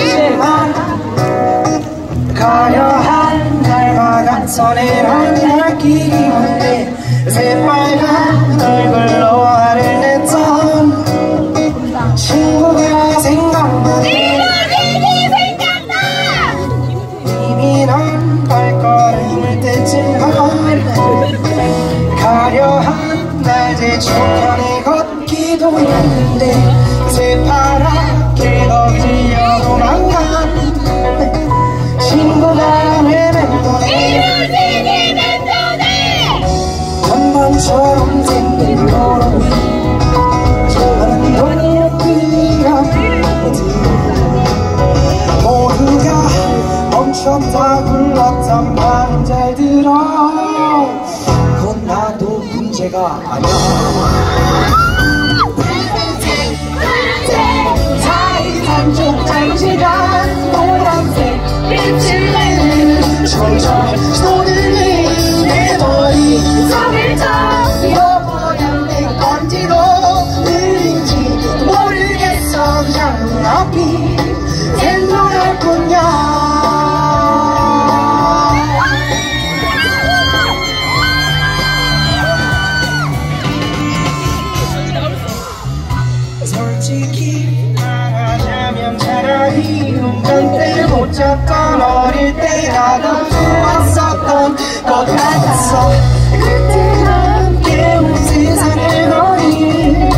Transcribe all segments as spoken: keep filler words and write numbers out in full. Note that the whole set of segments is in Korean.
되지만 가려한 날마다 서늘한 날끼리 한데 새빨간 얼굴로 화를 냈던 친구가 생각나네. 이미 난 발걸음을 뗐지만 가려한 날 재촉하네 걷기도 했는데 새파랗게 걷으려 도망간 친구가 왜 맴도네. 건반처럼 생긴 너로 저는 너의 그라피티 모두가 멈췄다 불렀단 말은 잘 들어. 그건 나도 문제가 아니야. 사이산쪽 장시간 노란색 빛을 내는 점점 쏟을린 내 머리 속을 쳐 잃어버려 내가 건지도 흘린지 모르겠어. 그냥 앞이 샛노랄 뿐이야. 솔직히 말하자면 차라리 눈간대 못 잡던 어릴 때가 더 좋았었던 것 같았어. 그때 함께 온 세상을 거린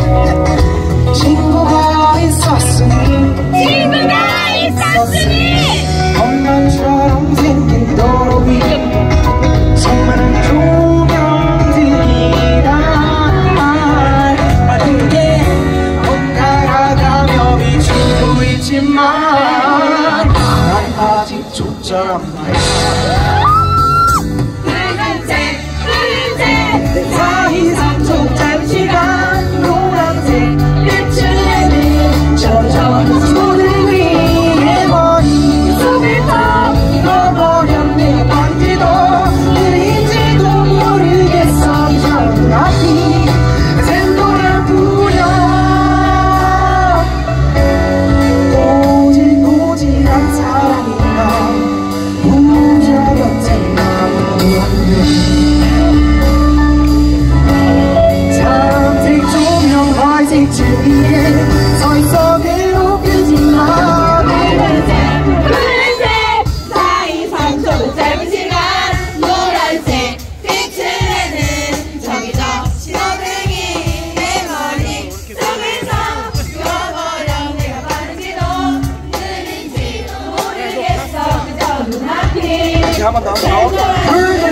친구가 있었으니 친구가 있었으니 건반처럼 생긴 도로 위 수많은 조명들이라 밝은 게 번갈아가며 비추고 있지만 난 아직 초짜란 말이야. 붉은색 붉은색 사이산쪽 장시간 노란색 빛을 내는 점점 쏟은 위의 머리 속을 쳐 잃어버려 내가 반지도 느린지도 모르겠어. 저 앞이 샛노랄 뿐이야. 꼬질꼬질한 사람인가 부자 곁에 나무였네. 사람색 조명 화색 주위에 서있어 괴롭히지만 붉은색 붉은색 사이산쪽 짧은 시간 노란색 빛을 내는 저기저 신호등이 내 머리 속에서 잃어버려 내가 빠른지도 느린지 모르겠어. 그저 눈앞이 한번 더.